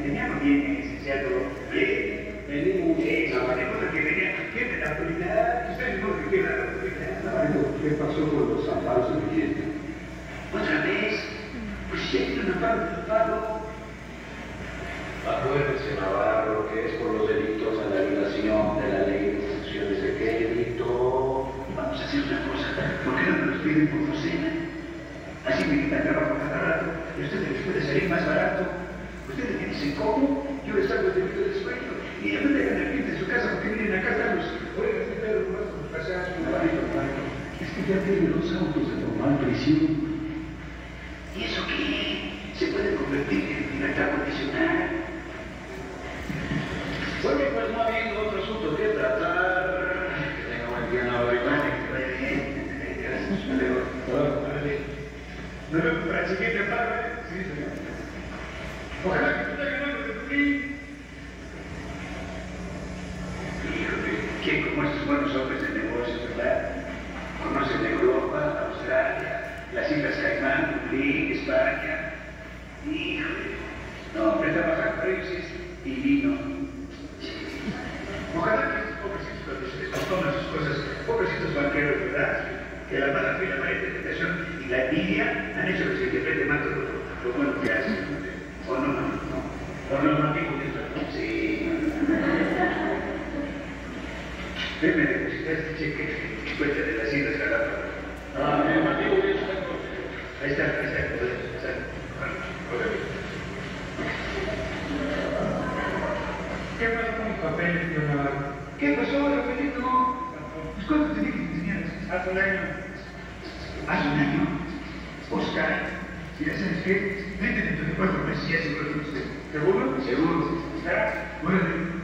Veníamos bien, licenciado. Bien. Venimos bien. No, venimos que venía. ¿Qué de la autoridad? Usted no que quiera la autoridad. ¿Qué pasó con los amparos de fiesta? ¿Otra vez? Pues si hay un amparo. Acuérdese, Navarro, que es por los delitos a la violación de la ley de instituciones de crédito. Vamos a hacer una cosa. ¿Por qué no me los piden por docena? Así me quitan trabajo cada rato. Y a ustedes les puede salir más barato. Ustedes me dicen cómo, yo les hago el delito del sueño. Y no me dejan el cliente en su casa porque vienen acá a darlos. Oigan, este Pedro, nomás con los pasajes, un barrito, hermano. Es que ya tiene dos autos de normal prisión. ¿Y eso qué? Se puede convertir en libertad condicional. Bueno, pues no habiendo otro asunto que tratar. Que tenga buen día, Navarro. Vale, bien. Gracias, hasta luego. Nos vemos para el siguiente paro, ¿eh? Sí, señor. Ojalá que tú te ganando de tu fin. Híjole, ¿quién como estos buenos hombres de negocios, verdad? Conocen Europa, Australia, las Islas Caimán, Dublín, España. Híjole. No, hombre, trabajar para ellos es divino. Ojalá que estos pobrecitos cuando se les toman sus cosas, pobrecitos banqueros, ¿verdad? Que la mala fe, la mala interpretación y la envidia han hecho que se interprete mal todo lo bueno que hacen. O no, amigo, sí. Déjame depositar este cheque en cuenta de las Islas Galápagos. Amigo, ahí está, ¿Qué pasó con mis papeles, señor Navarro? ¿Qué pasó, Rafaelito? Pues ¿cuánto te dije que tenías? Hace un año. ¿Hace un año? Oscar, mira, ¿sabes qué? Métete en tu 4 meses y ya seguro que usted. ¿Seguro? Seguro. ¿Está? Órale.